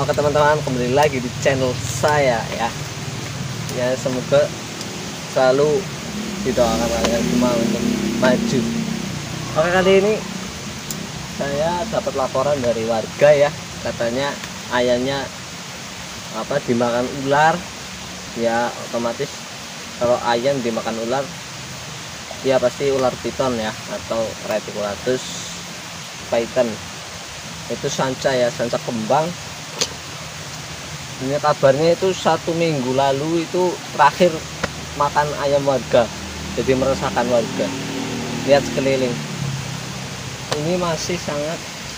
Oke teman-teman, kembali lagi di channel saya ya. Ya semoga selalu didoakan kalian semua untuk maju. Oke, kali ini saya dapat laporan dari warga ya, katanya ayamnya dimakan ular. Ya otomatis kalau ayam dimakan ular ya pasti ular piton ya, atau Reticulatus python. Itu sanca ya, sanca kembang. Ini kabarnya itu 1 minggu lalu itu terakhir makan ayam warga, jadi meresahkan warga. Lihat sekeliling, ini masih sangat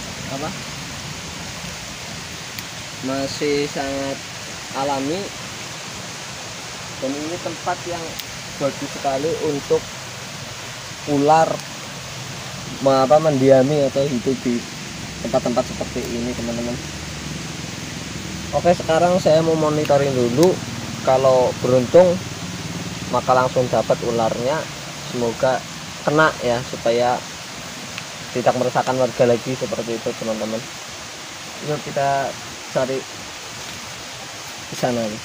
masih sangat alami, dan ini tempat yang bagus sekali untuk ular mendiami atau hidup di tempat-tempat seperti ini teman-teman. Oke, sekarang saya mau monitoring dulu, kalau beruntung maka langsung dapat ularnya, semoga kena ya, supaya tidak meresahkan warga lagi seperti itu teman-teman. Yuk kita cari di sana nih.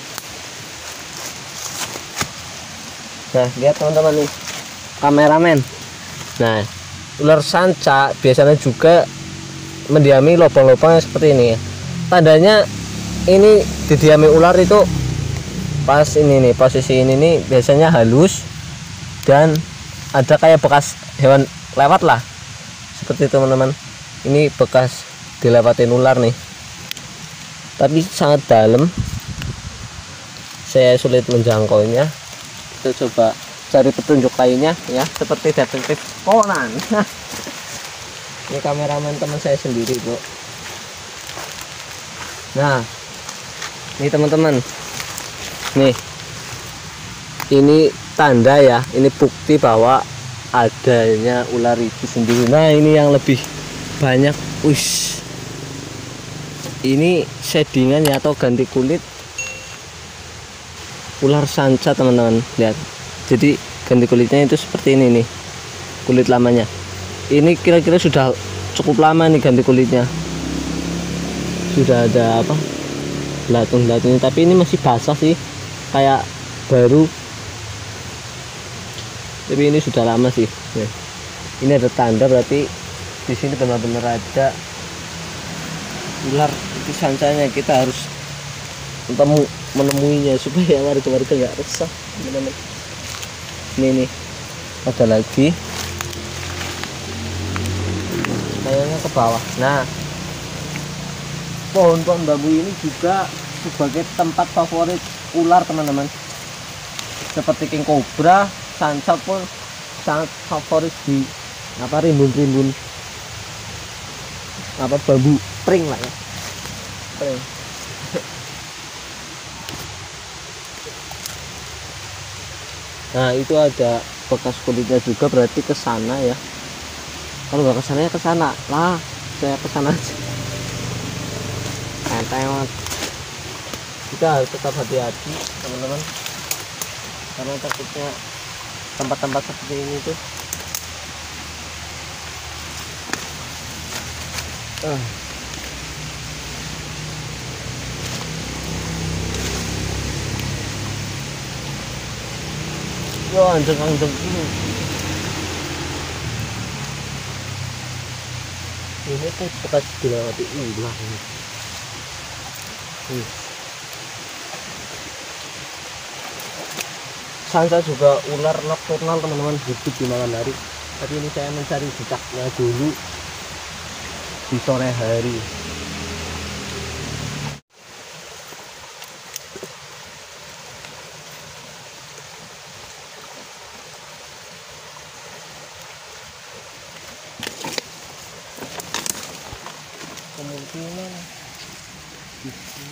Nah lihat teman-teman nih, kameramen. Nah ular sanca biasanya juga mendiami lubang-lubang yang seperti ini ya. Tandanya ini didiami ular itu pas ini nih, posisi ini nih biasanya halus dan ada kayak bekas hewan lewat lah, seperti itu teman-teman. Ini bekas dilewatin ular nih, tapi sangat dalam, saya sulit menjangkaunya. Kita coba cari petunjuk lainnya ya, seperti detektif Conan. Ini kameramen teman saya sendiri bro. Nah ini teman-teman, nih ini tanda ya, ini bukti bahwa adanya ular itu sendiri. Nah ini yang lebih banyak, wish, ini shadingan ya atau ganti kulit ular sanca teman-teman. Lihat, jadi ganti kulitnya itu seperti ini nih, kulit lamanya. Ini kira-kira sudah cukup lama nih ganti kulitnya, sudah ada belatung-belatungnya, tapi ini masih basah sih, kayak baru, tapi ini sudah lama sih ya. Ini ada tanda, berarti di sini benar-benar ada ular itu sancanya. Kita harus menemuinya supaya warga-warga nggak resah teman-teman. Ini nih ada lagi, kayaknya ke bawah. Nah pohon-pohon bambu ini juga sebagai tempat favorit ular teman-teman, seperti king cobra, sanca pun sangat favorit di rimbun-rimbun bambu pring lah ya, pring. Nah itu ada bekas kulitnya juga, berarti ke sana ya. Kalau nggak ke sana ya ke sana lah, saya ke sana aja. Enteng. Kita harus tetap hati-hati teman-teman, karena takutnya tempat-tempat seperti ini tuh yo anjing-anjing ini tuh bekas dilewati ular ini. Sanca juga ular nokturnal teman-teman, hidup di malam hari, tapi ini saya mencari jejaknya dulu di sore hari. Kemungkinan di sini.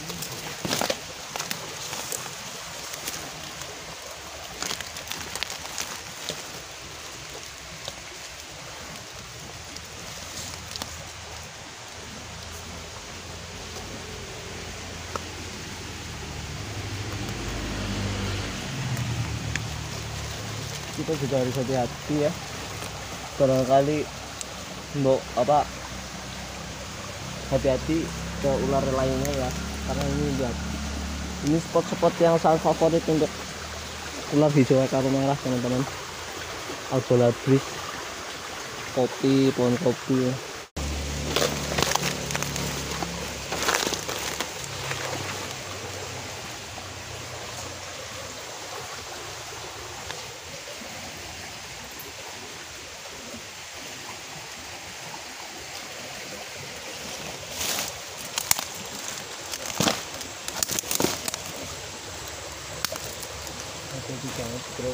Kita juga harus hati-hati ya, barangkali hati-hati ke ular lainnya ya, karena ini lihat, ini spot-spot yang sangat favorit untuk ular hijau karung merah teman-teman. Albolabris, kopi, pohon kopi. Jadi jangan bro.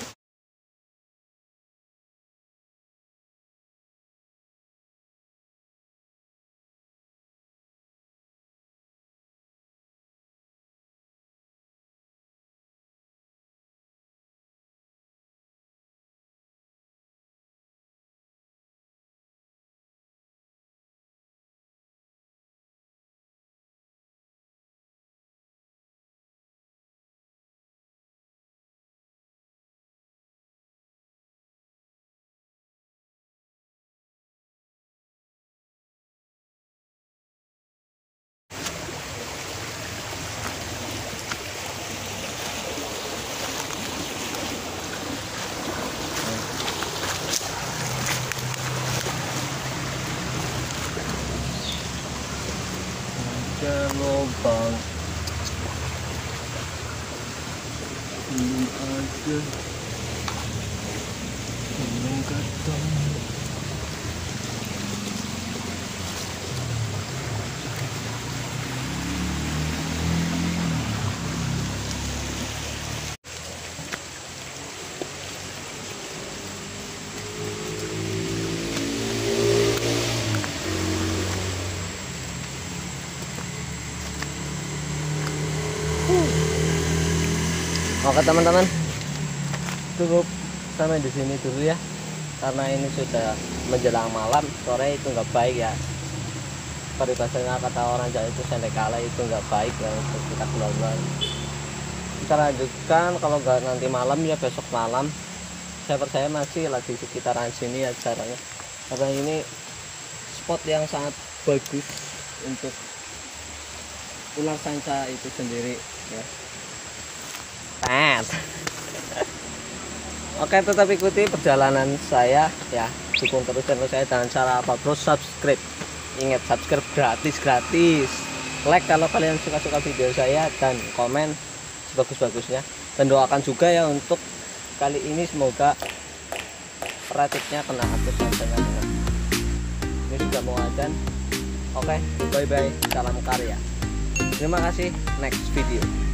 Ada lubang, belum ada, belum ketemu. Oke teman-teman, cukup sampai di sini dulu ya, karena ini sudah menjelang malam. Sore itu nggak baik ya, peribahasanya kata orang Jawa itu sendekala, itu nggak baik ya untuk kita keluar. Kita lanjutkan kalau nggak nanti malam ya besok malam. Saya percaya masih lagi sekitaran sini ya caranya, karena ini spot yang sangat bagus untuk ular sanca itu sendiri ya. Oke, tetap ikuti perjalanan saya ya, dukung terus channel saya dengan cara apa bro? Subscribe. Ingat, subscribe gratis, like kalau kalian suka video saya, dan komen sebagus-bagusnya, dan doakan juga ya untuk kali ini semoga ratiknya kena atus sancanya kena. Ini sudah mau adzan. Oke, bye bye, salam karya. Terima kasih, next video.